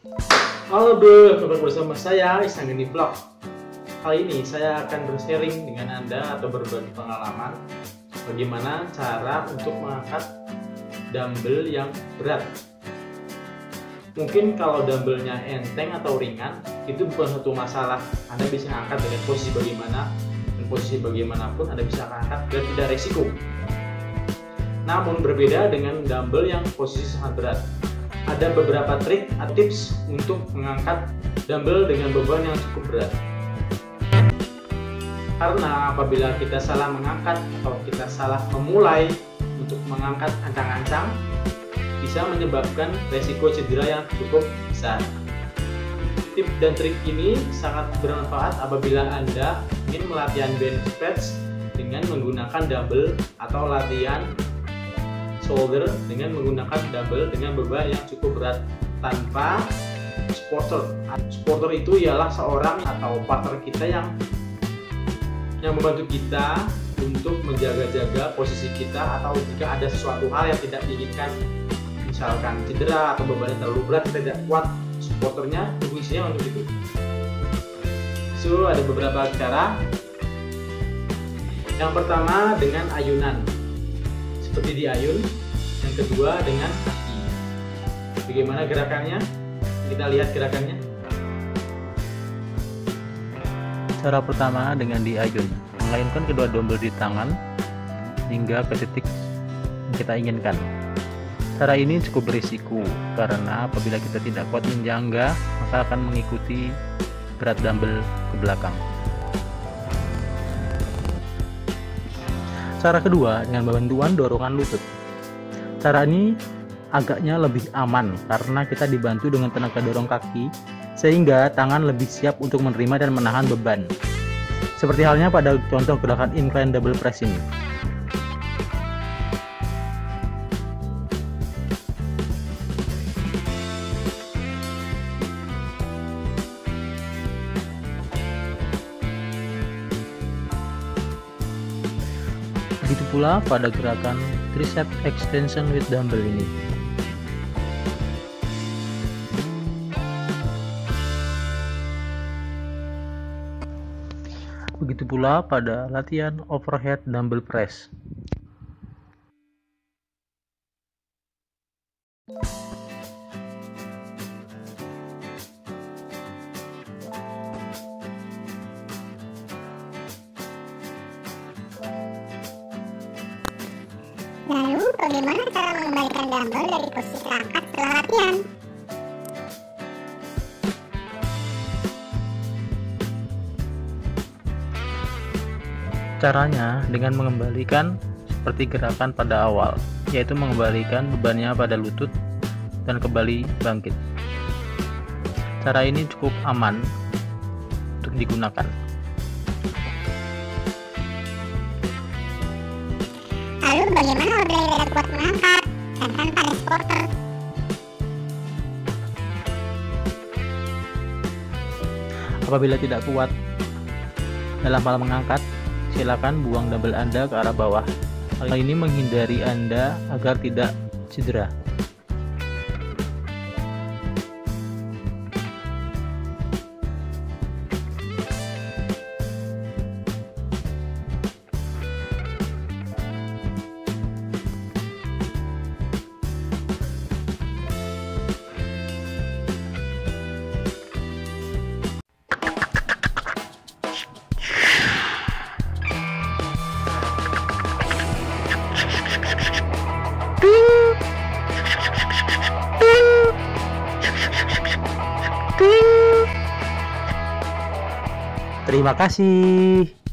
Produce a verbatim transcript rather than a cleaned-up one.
Halo bro, kembali bersama saya Isanggeni Vlog. Kali ini saya akan bersharing dengan Anda atau berbagi pengalaman bagaimana cara untuk mengangkat dumbbell yang berat. Mungkin kalau dumbbellnya enteng atau ringan, itu bukan satu masalah. Anda bisa angkat dengan posisi bagaimana, dan posisi bagaimanapun Anda bisa angkat dan tidak resiko. Namun berbeda dengan dumbbell yang posisi sangat berat. Ada beberapa trik atau tips untuk mengangkat dumbbell dengan beban yang cukup berat. Karena apabila kita salah mengangkat atau kita salah memulai untuk mengangkat ancang-ancang, bisa menyebabkan resiko cedera yang cukup besar. Tips dan trik ini sangat bermanfaat apabila Anda ingin melatihan bench press dengan menggunakan dumbbell atau latihan shoulder dengan menggunakan dumbbell dengan beban yang cukup berat tanpa supporter. Supporter itu ialah seorang atau partner kita yang yang membantu kita untuk menjaga-jaga posisi kita atau jika ada sesuatu hal yang tidak diinginkan, misalkan cedera atau bebannya terlalu berat, kita tidak kuat, supporternya fungsinya untuk itu. So, ada beberapa cara. Yang pertama dengan ayunan, seperti diayun. Yang kedua dengan kaki. Bagaimana gerakannya? Kita lihat gerakannya. Cara pertama dengan diayun, mengayunkan kedua dumbbell di tangan hingga ke titik yang kita inginkan. Cara ini cukup berisiko karena apabila kita tidak kuat menjangga, maka akan mengikuti berat dumbbell ke belakang. Cara kedua dengan bantuan dorongan lutut. Cara ini agaknya lebih aman karena kita dibantu dengan tenaga dorong kaki sehingga tangan lebih siap untuk menerima dan menahan beban. Seperti halnya pada contoh gerakan incline double press ini. Begitu pula pada gerakan tricep extension with dumbbell ini. Begitu pula pada latihan overhead dumbbell press. Lalu, bagaimana cara mengembalikan dumbbell dari posisi terangkat setelah latihan? Caranya dengan mengembalikan seperti gerakan pada awal, yaitu mengembalikan bebannya pada lutut dan kembali bangkit. Cara ini cukup aman untuk digunakan. Lalu bagaimana apabila tidak kuat mengangkat dan tanpa ada supporter? Apabila tidak kuat dalam hal mengangkat, silakan buang dumbbell Anda ke arah bawah. Hal ini menghindari Anda agar tidak cedera. Terima kasih.